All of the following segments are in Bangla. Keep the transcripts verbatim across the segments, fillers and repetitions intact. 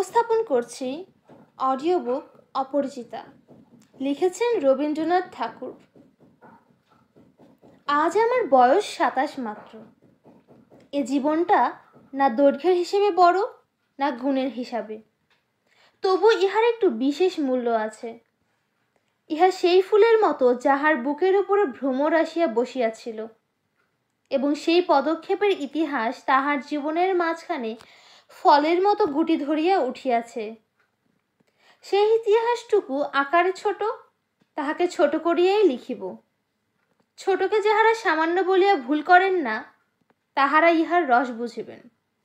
উপস্থাপন করছি অডিও বুক অপরিচিতা, লিখেছেন রবীন্দ্রনাথ ঠাকুর। আজ আমার বয়স সাতাশ মাত্র। এ জীবনটা না দৈর্ঘ্যের হিসেবে বড়, না গুণের হিসাবে, তবু ইহার একটু বিশেষ মূল্য আছে। ইহা সেই ফুলের মতো যাহার বুকের উপরে ভ্রমর আসিয়া বসিয়াছিল, এবং সেই পদক্ষেপের ইতিহাস তাহার জীবনের মাঝখানে ফলের মতো গুটি ধরিয়া উঠিয়াছে। সেই ইতিহাসটুকু আকারে ছোট, তাহাকে ছোট করিয়াই লিখিব। ছোটকে যাহারা সামান্য বলিয়া ভুল করেন না, তাহারা ইহার রস বুঝিবেন।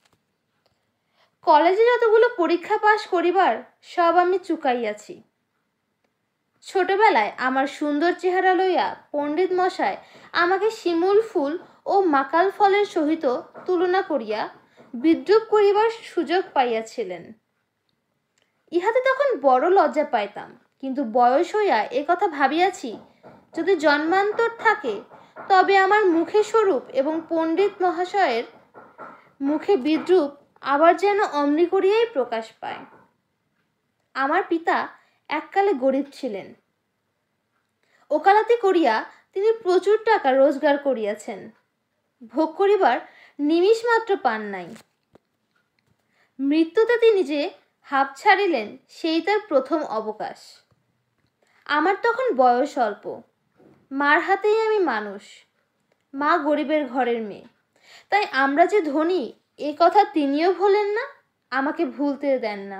কলেজে যতগুলো পরীক্ষা পাশ করিবার সব আমি চুকাইয়াছি। ছোটবেলায় আমার সুন্দর চেহারা লইয়া পণ্ডিত মশায় আমাকে শিমুল ফুল ও মাকাল ফলের সহিত তুলনা করিয়া বিদ্রূপ করিবার সুযোগ পাইয়াছিলেন। ইহাতে তখন বড় লজ্জা পাইতাম, কিন্তু বয়স হইয়া এ কথা ভাবিয়াছি, যদি জন্মান্তর থাকে তবে আমার মুখে স্বরূপ এবং পণ্ডিত মহাশয়ের মুখে বিদ্রূপ আবার যেন অমনি করিয়াই প্রকাশ পায়। আমার পিতা এককালে গরিব ছিলেন। ওকালতি করিয়া তিনি প্রচুর টাকা রোজগার করিয়াছেন, ভোগ করিবার নিমিষ মাত্র পান নাই। মৃত্যুতে তিনি যে হাঁপ ছাড়িলেন, সেই তার প্রথম অবকাশ। আমার তখন বয়স অল্প, মার হাতেই আমি মানুষ। মা গরিবের ঘরের মেয়ে, তাই আমরা যে ধনী এ কথা তিনিও ভোলেন না, আমাকে ভুলতে দেন না।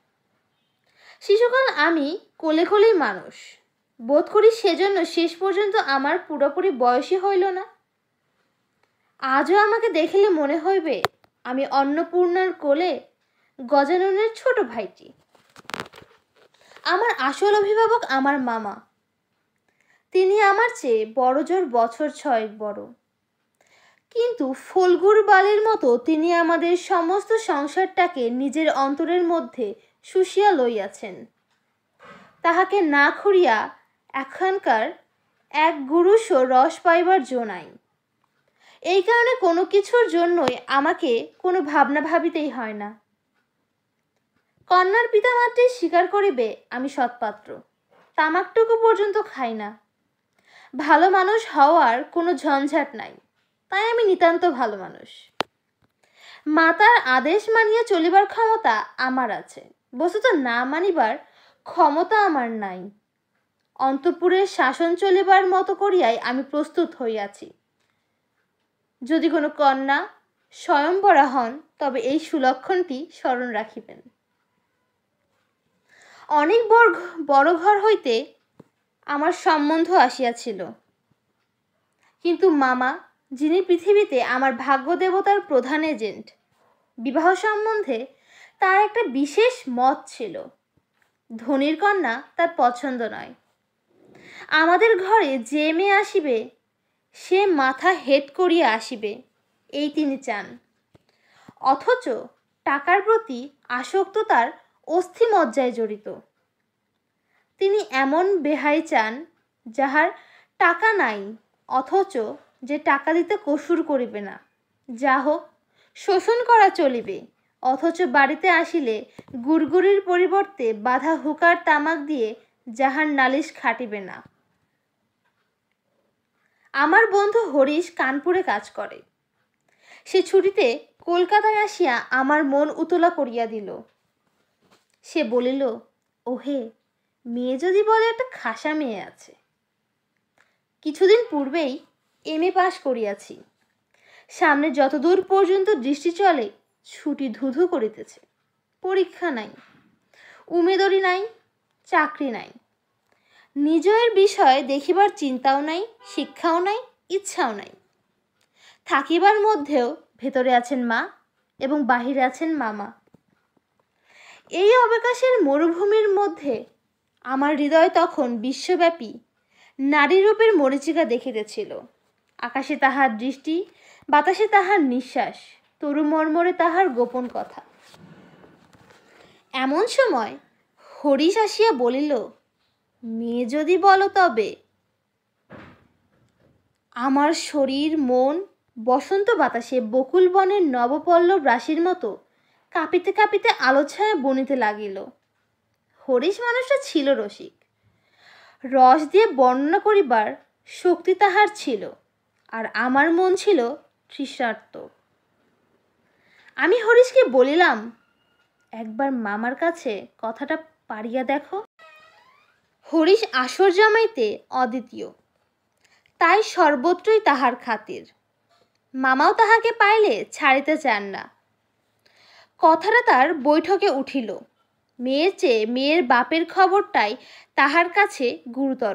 শিশুকাল আমি কোলে কোলেই মানুষ বোধ করি, সেজন্য শেষ পর্যন্ত আমার পুরোপুরি বয়সই হইল না। আজও আমাকে দেখিলে মনে হইবে আমি অন্নপূর্ণার কোলে গজাননের ছোট ভাইটি। আমার আসল অভিভাবক আমার মামা। তিনি আমার চেয়ে বড় জোর বছর ছয়েক বড়, কিন্তু ফলগুর বালির মতো তিনি আমাদের সমস্ত সংসারটাকে নিজের অন্তরের মধ্যে শুষিয়া লইয়াছেন। তাহাকে না খুঁড়িয়া এখানকার এক গুরুশও রস পাইবার জো নাই। এই কারণে কোনো কিছুর জন্যই আমাকে কোনো ভাবনা ভাবিতেই হয় না। কন্যার পিতা মাত্রই স্বীকার করিবে আমি সৎপাত্র। তামাকটুকু পর্যন্ত খাই না। ভালো মানুষ হওয়ার কোনো ঝঞ্ঝাট নাই, তাই আমি নিতান্ত ভালো মানুষ। মাতার আদেশ মানিয়া চলিবার ক্ষমতা আমার আছে, বস্তুত না মানিবার ক্ষমতা আমার নাই। অন্তঃপুরের শাসন চলিবার মতো করিয়াই আমি প্রস্তুত হইয়াছি। যদি কোনো কন্যা স্বয়ংবরা হন, তবে এই সুলক্ষণটি স্মরণ রাখিবেন। অনেক বড় ঘর হইতে আমার সম্বন্ধ আসিয়াছিল, কিন্তু মামা, যিনি পৃথিবীতে আমার ভাগ্য দেবতার প্রধান এজেন্ট, বিবাহ সম্বন্ধে তার একটা বিশেষ মত ছিল। ধনীর কন্যা তার পছন্দ নয়। আমাদের ঘরে যে মেয়ে আসিবে সে মাথা হেট করিয়া আসিবে, এই তিনি চান। অথচ টাকার প্রতি আসক্ত তার অস্থিমজ্জায় জড়িত। তিনি এমন বেহাই চান, যাহার টাকা নাই, অথচ যে টাকা দিতে কসুর করিবে না। যা হোক, শোষণ করা চলিবে, অথচ বাড়িতে আসিলে গুড়গুড়ির পরিবর্তে বাঁধা হুকার তামাক দিয়ে যাহার নালিশ খাটিবে না। আমার বন্ধু হরিশ কানপুরে কাজ করে। সে ছুটিতে কলকাতায় আসিয়া আমার মন উতলা করিয়া দিল। সে বলিল, ওহে, মেয়ে যদি বলে একটা খাসা মেয়ে আছে। কিছুদিন পূর্বেই এম এ পাশ করিয়াছি। সামনে যতদূর পর্যন্ত দৃষ্টি চলে ছুটি ধুধু করিতেছে। পরীক্ষা নাই, উমেদরি নাই, চাকরি নাই। নিজের বিষয় দেখিবার চিন্তাও নাই, শিক্ষাও নাই, ইচ্ছাও নাই। থাকিবার মধ্যেও ভেতরে আছেন মা এবং বাহিরে আছেন মামা। এই অবকাশের মরুভূমির মধ্যে আমার হৃদয় তখন বিশ্বব্যাপী নারীরূপের মরীচিকা দেখিতেছিল। আকাশে তাহার দৃষ্টি, বাতাসে তাহার নিঃশ্বাস, তরু মর্মরে তাহার গোপন কথা। এমন সময় হরিশ আসিয়া বলিল, মেয়ে যদি বলো তবে। আমার শরীর মন বসন্ত বাতাসে বকুল বনের নবপল্লব রাশির মতো কাঁপিতে কাঁপিতে আলো ছায়া বনিতে লাগিল। হরিশ মানুষটা ছিল রসিক, রস দিয়ে বর্ণনা করিবার শক্তি তাহার ছিল, আর আমার মন ছিল তৃষ্ণার্ত। আমি হরিশকে বলিলাম, একবার মামার কাছে কথাটা পারিয়া দেখো। হরিশ আসর জামাইতে অদ্বিতীয়, তাই সর্বত্রই তাহার খাতির। মামাও তাহাকে পাইলে ছাড়িতে চান না। কথাটা তার বৈঠকে উঠিল। মেয়ের চেয়ে মেয়ের বাপের খবরটাই তাহার কাছে গুরুতর।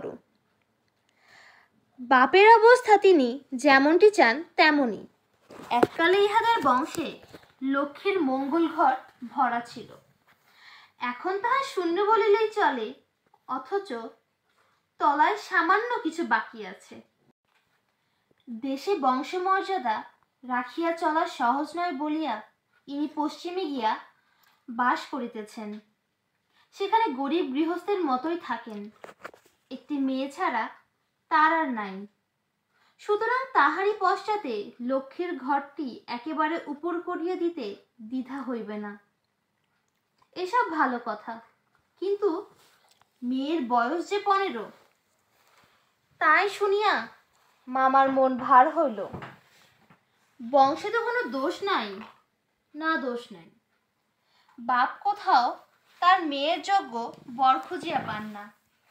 বাপের অবস্থা তিনি যেমনটি চান তেমনই। এককালে ইহাদের বংশে লক্ষ্মীর মঙ্গল ঘর ভরা ছিল, এখন তাহা শূন্য বলিলেই চলে, অথচ তলায় সামান্য কিছু বাকি আছে। দেশে বংশমর্যাদা রাখিয়া চলা সহজ নয় বলিয়া ইনি পশ্চিমে গিয়া বাস করিতেছেন। সেখানে গরিব গৃহস্থের মতোই থাকেন, একটি মেয়ে ছাড়া তার আর নাই। সুতরাং তাহারই পশ্চাতে লক্ষ্মীর ঘরটি একেবারে উপর করিয়া দিতে দ্বিধা হইবে না। এসব ভালো কথা, কিন্তু মেয়ের বয়স যে পনেরো, তাই শুনিয়া মামার মন ভার হইল। বংশে তো কোনো দোষ নাই, না দোষ নাই। বাপ কোথাও তার মেয়ের যোগ্য বর খুঁজিয়া পান না।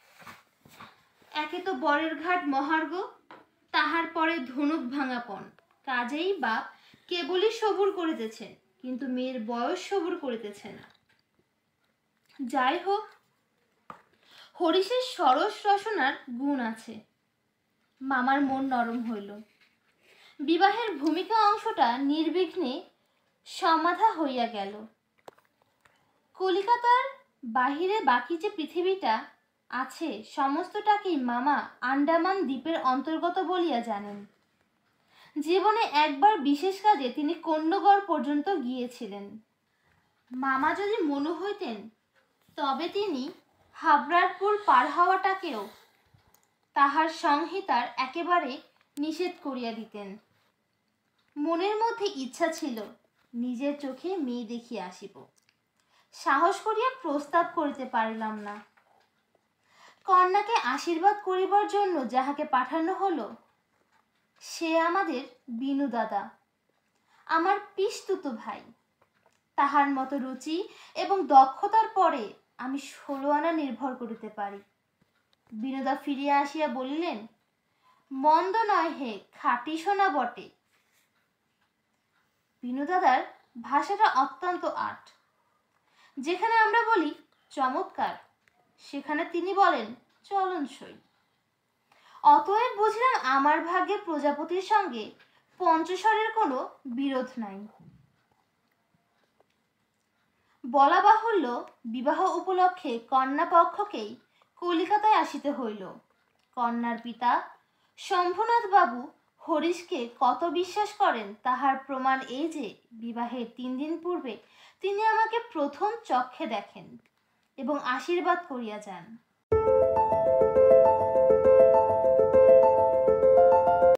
একে তো বরের ঘাট মহার্ঘ, তাহার পরে ধনুক ভাঙাপন। কাজেই বাপ কেবলই সবুর করিতেছেন, কিন্তু মেয়ের বয়স সবুর করিতেছে না। যাই হোক, হরিশের সরস রসনার গুণ আছে। মামার মন নরম হইল। বিবাহের ভূমিকা অংশটা নির্বিঘ্নে সমাধা হইয়া গেল। কলিকাতার বাহিরে বাকি যে পৃথিবীটা আছে সমস্তটাকেই মামা আন্দামান দ্বীপের অন্তর্গত বলিয়া জানেন। জীবনে একবার বিশেষ কাজে তিনি কন্যগড় পর্যন্ত গিয়েছিলেন। মামা যদি মনু হইতেন তবে তিনি হাবড়ারপুর পার হওয়াটাকেও তাহার সংহিতার একেবারে নিষেধ করিয়া দিতেন। মনের মধ্যে ইচ্ছা ছিল নিজের চোখে মেয়ে দেখিয়া আসিব, সাহস করিয়া প্রস্তাব করিতে পারিলাম না। কন্যাকে আশীর্বাদ করিবার জন্য যাহাকে পাঠানো হলো সে আমাদের বিনু দাদা, আমার পিসতুতো ভাই। তাহার মতো রুচি এবং দক্ষতার পরে আমি ষোলো আনা নির্ভর করিতে পারি। বিনোদা ফিরিয়া আসিয়া বলিলেন, মন্দ নয় হে, খাঁটি সোনা বটে। বিনু দাদার ভাষাটা অত্যন্ত আট। যেখানে আমরা বলি চমৎকার, সেখানে তিনি বলেন চলনসই। অতএব বুঝলাম আমার ভাগ্যে প্রজাপতির সঙ্গে পঞ্চস্বরের কোনো বিরোধ নাই। বলা বাহুল্য, বিবাহ উপলক্ষে কন্যা পক্ষকেই কলিকাতায় আসিতে হইল। কন্যার পিতা শম্ভুনাথ বাবু হরিশকে কত বিশ্বাস করেন তাহার প্রমাণ এই যে বিবাহের তিন দিন পূর্বে তিনি আমাকে প্রথম চক্ষে দেখেন এবং আশীর্বাদ করিয়া যান।